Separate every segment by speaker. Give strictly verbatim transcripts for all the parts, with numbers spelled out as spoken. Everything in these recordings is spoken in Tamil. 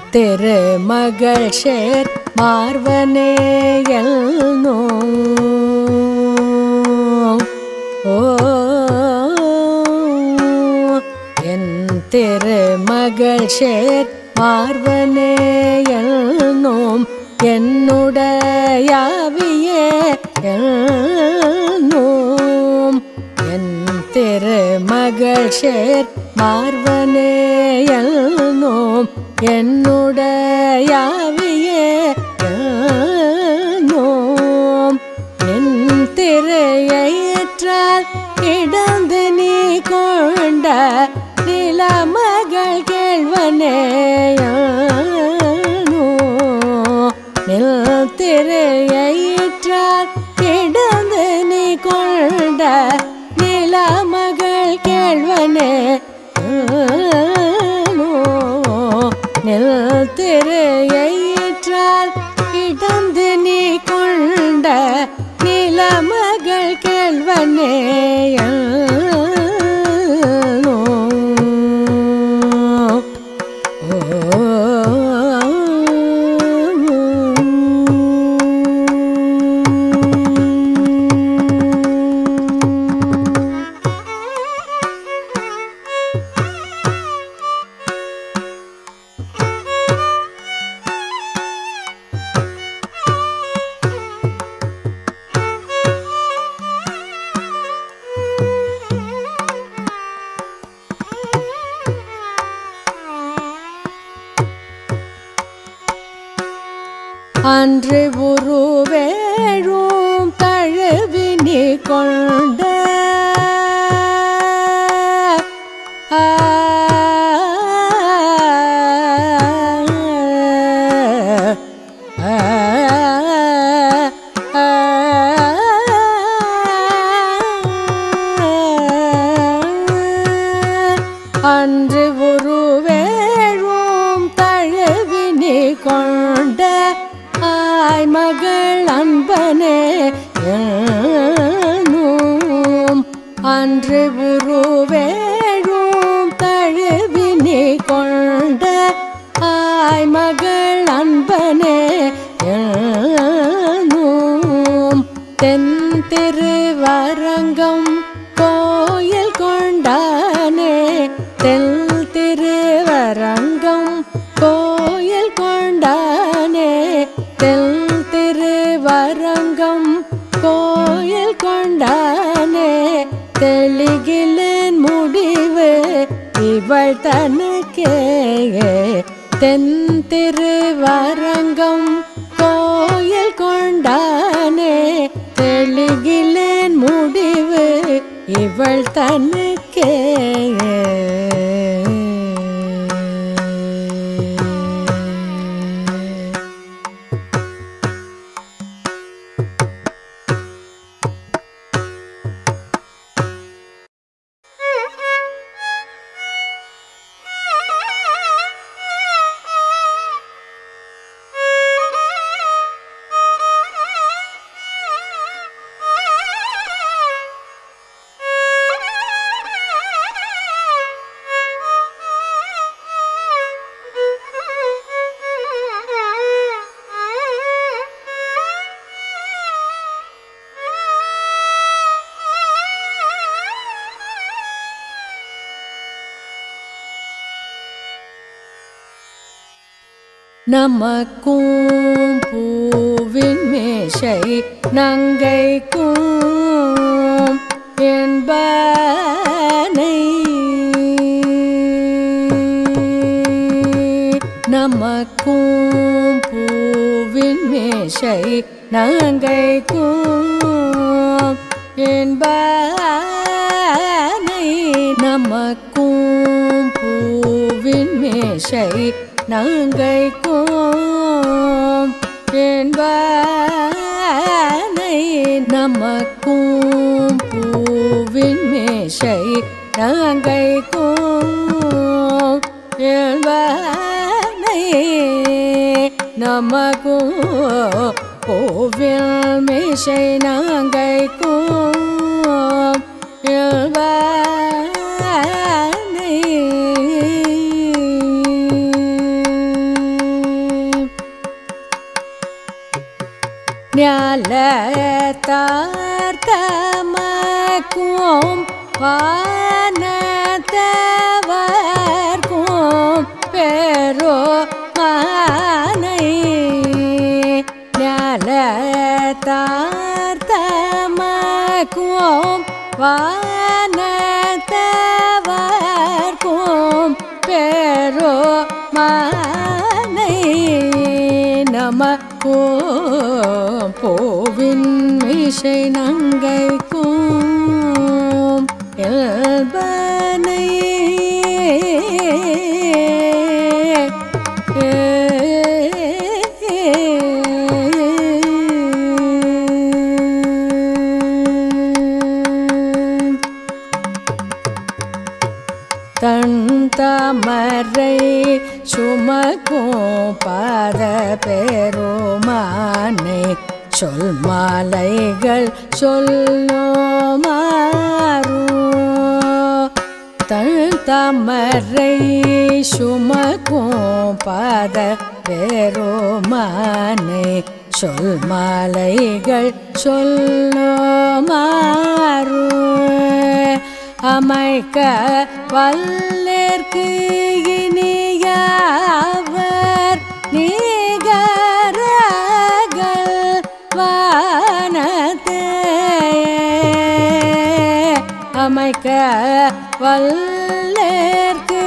Speaker 1: திருமகள் சேர் மார்வனே எல்னோம். ஓ என் திருமகள் சேர் மார்வனே எல்னோம். என்னுடையாவியே எல்னோம். என் திருமகள் சேர் மார்வனே எல்னோம். என்னுடையாவியே எல்னோம். நின் திரையற்றால் இடந்து நீ கொண்ட நிலமகள் கேள்வனே எல்னோம். நில் திரையற்றால் இடந்து நீ கொண்ட நிலமகள் கேள்வனே எல்னோம். நில் திரையற்றால் இடந்து நீ கொண்ட நிலமகள் கேள்வனே எல்னோம். ஓ அன்று உருவேழும் தழுவினி கொண்ட ஆ அன்று உருவேழும் தழுவினி கொண்ட ஆய் மகள் அன்பனே எல்னோம். அன்று உருவேழும் தழுவினி கொண்ட ஆய் மகள் அன்பனே எல்னோம். தென் திருவரங்கம் கோயில் கொண்டானே. தென் திருவரங்கம் கோயில் கொண்டானே. தென் திருவரங்கம் கோயில் கொண்டானே. தெளிகிலேன் முடிவு இவள் தனக்கே. தென் திருவரங்கம் கோயில் கொண்டானே. தெளிகிலேன் முடிவு இவள் தனக்கே. நமக்கும் பூவின் மேஷை நங்கைக்கும் என்பனை. நமக்கும் பூவின் மேஷை நங்கைக்கும் என்பனை. நமக்கும் பூவின் மேஷை நங்கைக்கும் என்பனை. நமக்கும் பூவின் மேஷை நங்கைக்கும் என்பனை. நமக்கும் பூவின் மேஷை நங்கைக்கும் என்பனை. ஞாலத்தார்த்தமக்கும் வானத்தவர்க்கும் பெருமானை ஞாலத்தார்த்தமக்கும் வானத்தவர்க்கும் பெருமானை நமக்கும் பூவின் மிசை நங்கைக்கும் எல்பனை தன் தாமரை சுமக்கும் பாத பெருமானை சொல் மாலைகள் சொல்லுமாறு தன் தாமரை சுமக்கும் பாத பெருமானை சொல் மாலைகள் சொல்லுமாறு அமைக்க வல்லேற்கு இனியவர் நிகரகள் வானத்தே அமைக்க வல்லேற்கு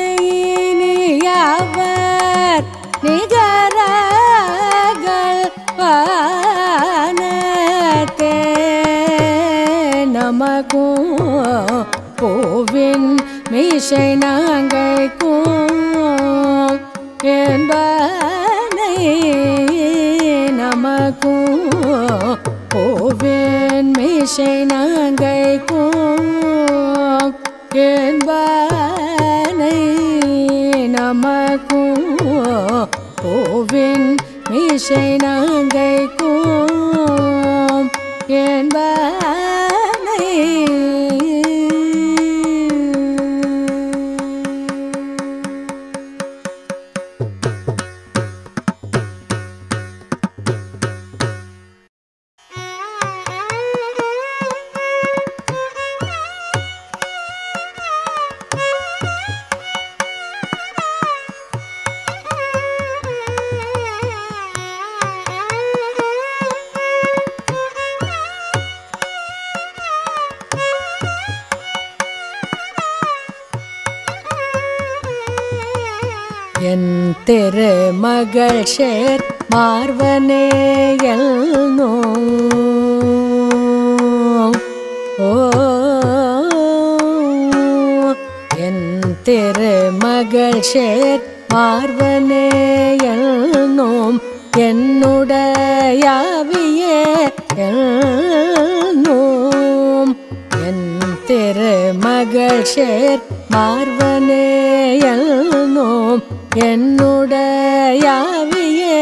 Speaker 1: இனியவர் நிகரகள் வானத்தே நமக்கும் பூவின் மிசை நாங்கைக்கும் என்பனை நமக்கும் பூவின் மிசை நாங்கைக்கும் என்பனை நமக்கும் பூவின் மிசை நாங்கைக்கும் என்பனை என் திருமகள் சேர் மார்வனேயல் நோ ஓ என் திருமகள் சேர் மார்வனேயல் நோம் என்னுடையாவியே நோம் என் திருமகள் சேர் மார்வனேயல் நோம் என்னுடையாவியே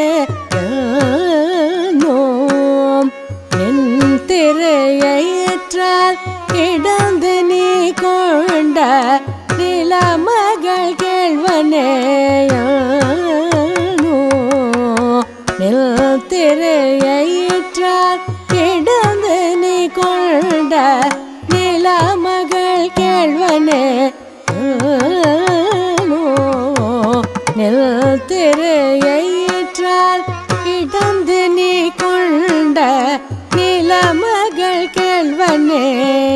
Speaker 1: நோம் என் திரையற்றால் இடந்து நீ கொண்ட நிலமகள் கேள்வனேயோ நில் திரையற்றால் இடந்து நீ கொண்ட நிலமகள் கேள்வனே நெல் திரையற்றால் இடந்து நீ கொண்ட நிலமகள் கேள்வனே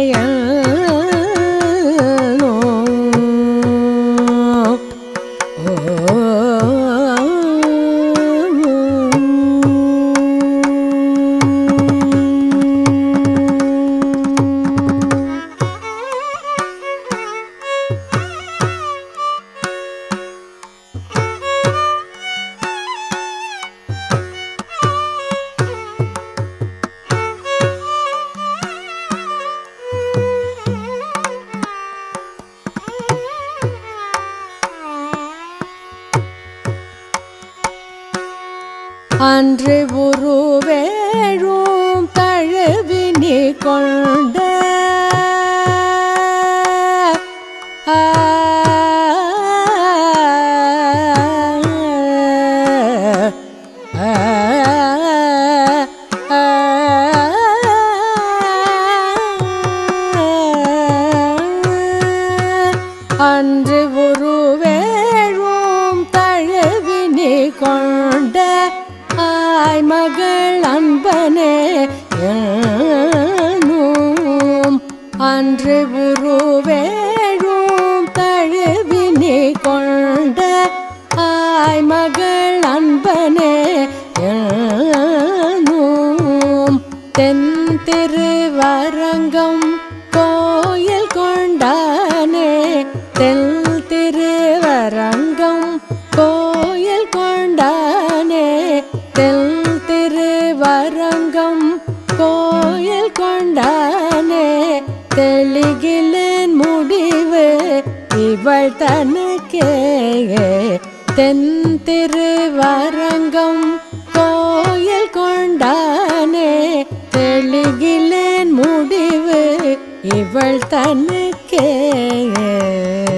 Speaker 1: அன்று உருவேழும் தழுவினி கொண்ட ஆ அன்று உருவேழும் தழுவினி கொண்ட ஆய் மகள் அன்பனே என்னும் தென் திருவரங்கம் கோயில் கொண்டானே தென் திருவரங்கம் கோயில் கொண்டானே தென் திருவரங்கம் கோயில் கொண்டானே தெளிகிலேன் முடிவு இவள் தனக்கே தென் திருவரங்கம் கோயில் கொண்டானே தெளிகிலேன் முடிவு இவள் தனக்கே.